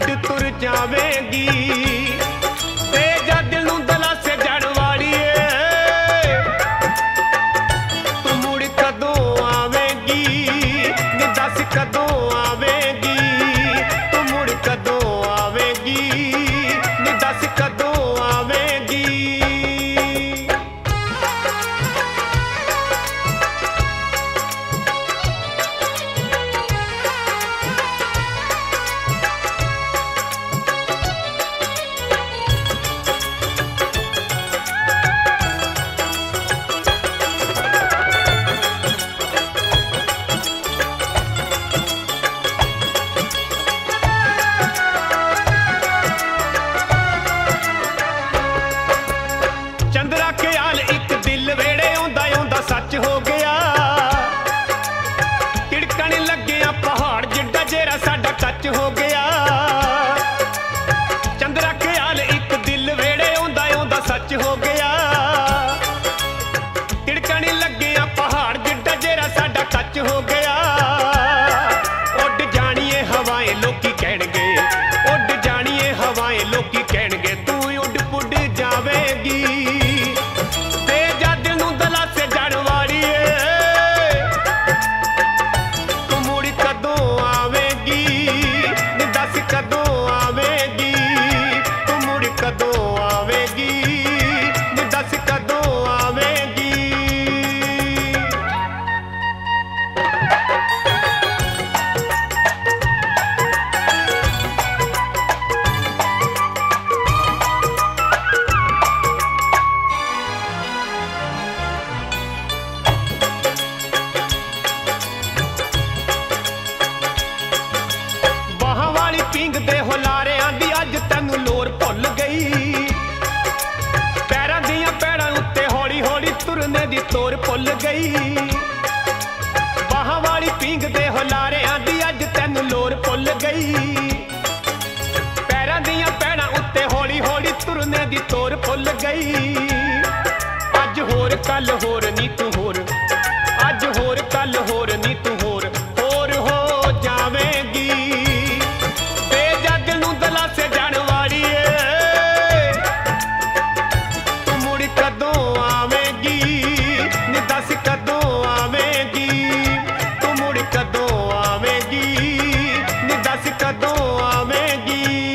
उड़ तुर जावेगी। ते जा दिल नूं दलासे जाण वालिए, तू मुड़ कदों आवेगी, नी दस कदों आवेगी, तू मुड़ कदों आवेगी, नी दस कदों आवेगी। चंद्रा ख्याल एक दिल वेड़े आंदा आंदा सच हो गया, तिड़कण लग्या पहाड़ जिड्डा जेरा साडा कच हो गया। चंद्रा ख्याल एक दिल वेड़े आंदा आंदा सच हो गया, तिड़कण लग्या पहाड़ जिड्डा जेरा साडा कच हो गया। उड़ जानिए हवाएं लोकी कहणगे, उड़ जानिए हवाएं लोकी कहणगे, तू उड़ पुड़ जावेगी। पिंगदे हो लारियां दी अज तैनू लोर भुल गई, पैरां दियां पैड़ां उत्ते हौली हौली तुरने दी तोर भुल गई। बाहां वाली पिंगदे हो लारियां दी अज तैनू लोर भुल गई, पैरां दियां पैड़ां उत्ते हौली हौली तुरने दी तोर भुल गई। अज होर कल होर नी तू होर, अज होर कल होर नी तू होर, होर हो जावेगी। दलासे जाण वालिए, तू मुड़ कदों आवेगी, नी दस कदों आवेगी, तू मुड़ कदों आवेगी, नी दस कदों आवेगी।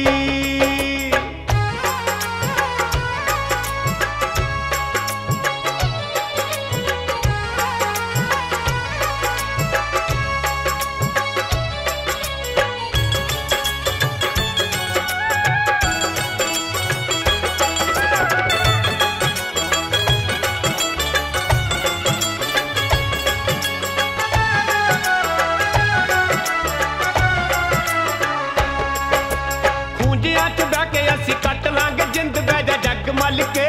असी कट लांगे जिंद बैजा जग मल के,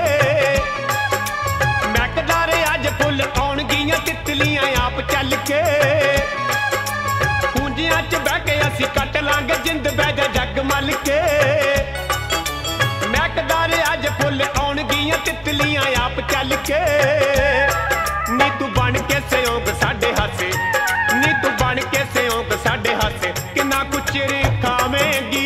मैकदारे अज फुल आउणगियां तितलियां आप चल के। पूंजियां च बह के असी कट लांगे जिंद बैजा जग मल के, मैकदारे अज फुल आउणगियां तितलियां आप चल के। नी तू बन के सहयोग साडे हासे, नी तू बन के सहयोग साडे हासे, किन्ना कुछ चिर खावेगी।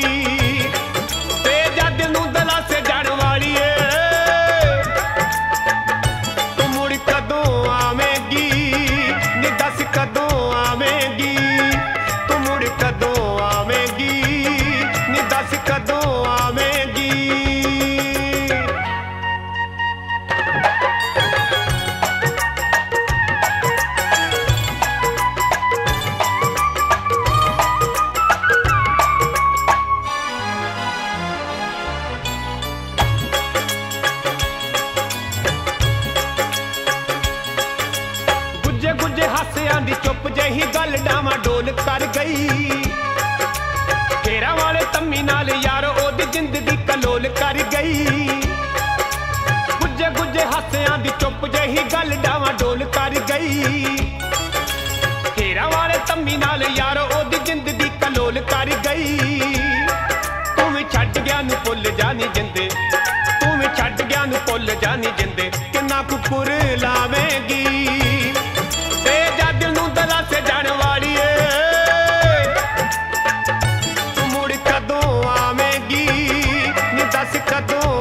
हासियां दी चुप जही गल डावा डोल कर गई, घेरा वाले तम्मी नाल यार ओदी जिंदगी कलोल कर गई। गुज्जे गुज्जे हासियां दी चुप जही गल डावा डोल कर गई, घेरा वाले तम्मी नाल यार ओदी जिंदगी कलोल कर गई। तू भी छड्ड गया नू भुल जानी जिंदे, तू भी छड्ड गया नू भुल जानी जिंदे, किन्ना कुकुर लावेगी। दलासे जाण वालिए, तू मुड़ कदों आवेगी। जिंदगी नी दस कदों